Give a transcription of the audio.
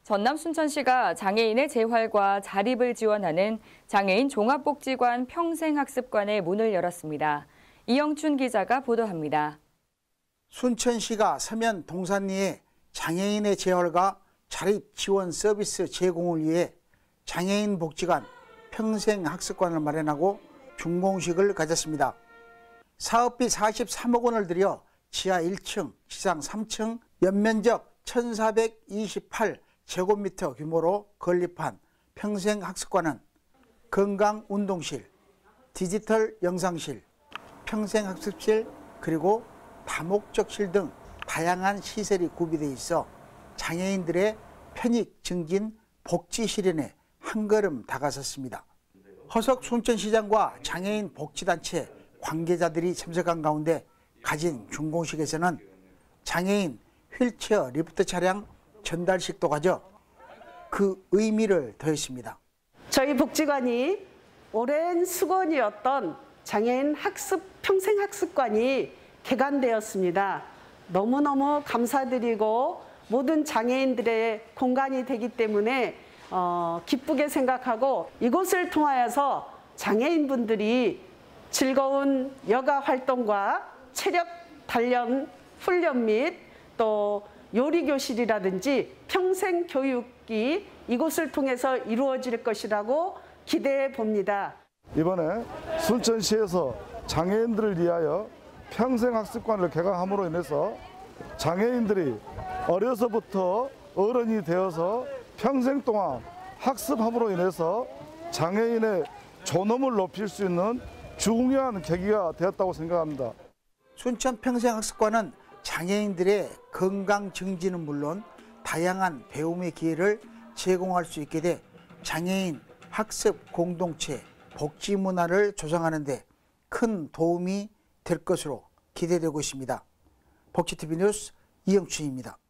전남 순천시가 장애인의 재활과 자립을 지원하는 장애인 종합복지관 평생학습관의 문을 열었습니다. 이영춘 기자가 보도합니다. 순천시가 서면 동산리에 장애인의 재활과 자립 지원 서비스 제공을 위해 장애인 복지관 평생학습관을 마련하고 준공식을 가졌습니다. 사업비 43억 원을 들여 지하 1층, 지상 3층, 연면적 1428제곱미터 규모로 건립한 평생학습관은 건강운동실, 디지털 영상실, 평생학습실, 그리고 다목적실 등 다양한 시설이 구비되어 있어 장애인들의 편익 증진 복지 실현에 한걸음 다가섰습니다. 허석 순천시장과 장애인 복지단체 관계자들이 참석한 가운데 가진 준공식에서는 장애인 휠체어 리프트 차량 전달식도 가져 그 의미를 더했습니다. 저희 복지관이 오랜 수건이었던 장애인 평생학습관이 개관되었습니다. 너무너무 감사드리고 모든 장애인들의 공간이 되기 때문에 기쁘게 생각하고, 이곳을 통하여서 장애인분들이 즐거운 여가 활동과 체력 단련 훈련 및 또 요리교실이라든지 평생 교육이 이곳을 통해서 이루어질 것이라고 기대해 봅니다. 이번에 순천시에서 장애인들을 위하여 평생학습관을 개강함으로 인해서 장애인들이 어려서부터 어른이 되어서 평생 동안 학습함으로 인해서 장애인의 존엄을 높일 수 있는 중요한 계기가 되었다고 생각합니다. 순천 평생학습관은 장애인들의 건강 증진은 물론 다양한 배움의 기회를 제공할 수 있게 돼 장애인 학습 공동체 복지 문화를 조성하는 데 큰 도움이 될 것으로 기대되고 있습니다. 복지TV 뉴스 이영춘입니다.